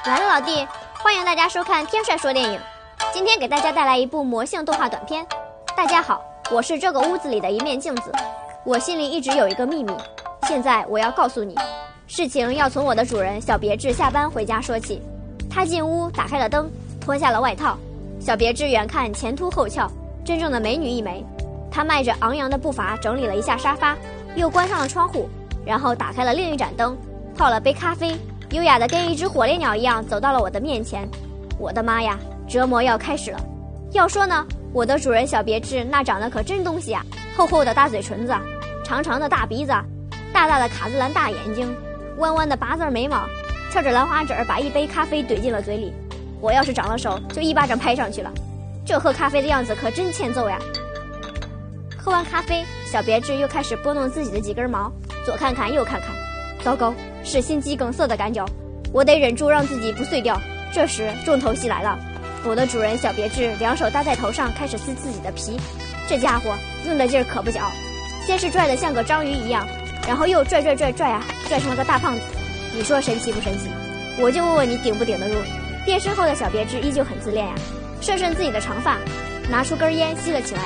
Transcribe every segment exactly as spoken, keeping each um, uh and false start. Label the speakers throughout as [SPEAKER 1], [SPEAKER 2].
[SPEAKER 1] 来了，老弟，欢迎大家收看天帅说电影。今天给大家带来一部魔性动画短片。大家好，我是这个屋子里的一面镜子。我心里一直有一个秘密，现在我要告诉你。事情要从我的主人小别致下班回家说起。他进屋打开了灯，脱下了外套。小别致远看前凸后翘，真正的美女一枚。他迈着昂扬的步伐整理了一下沙发，又关上了窗户，然后打开了另一盏灯，泡了杯咖啡，优雅的跟一只火烈鸟一样走到了我的面前。我的妈呀，折磨要开始了。要说呢，我的主人小别致那长得可真东西啊，厚厚的大嘴唇子，长长的大鼻子，大大的卡姿兰大眼睛，弯弯的八字眉毛，翘着兰花指把一杯咖啡怼进了嘴里。我要是长了手，就一巴掌拍上去了。这喝咖啡的样子可真欠揍呀。喝完咖啡，小别致又开始拨弄自己的几根毛，左看看右看看。糟糕，是心肌梗塞的感觉，我得忍住让自己不碎掉。这时重头戏来了，我的主人小别致两手搭在头上，开始撕自己的皮。这家伙用的劲儿可不小，先是拽得像个章鱼一样，然后又拽拽拽拽啊，拽成了个大胖子。你说神奇不神奇？我就问问你顶不顶得住。变身后的小别致依旧很自恋呀，顺顺自己的长发，拿出根烟吸了起来。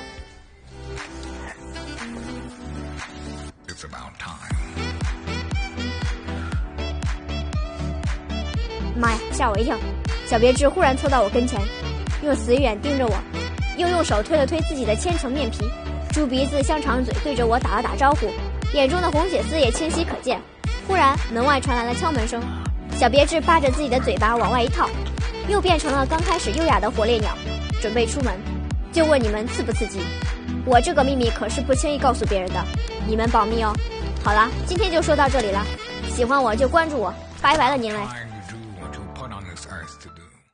[SPEAKER 2] It's about time.
[SPEAKER 1] 妈呀，吓我一跳！小别致忽然凑到我跟前，用死眼盯着我，又用手推了推自己的千层面皮，猪鼻子香肠嘴对着我打了打招呼，眼中的红血丝也清晰可见。忽然门外传来了敲门声，小别致扒着自己的嘴巴往外一套，又变成了刚开始优雅的火烈鸟，准备出门。就问你们刺不刺激？我这个秘密可是不轻易告诉别人的，你们保密哦。好了，今天就说到这里了，喜欢我就关注我，拜拜了您嘞。
[SPEAKER 2] Trying to do what you're put on this earth to do.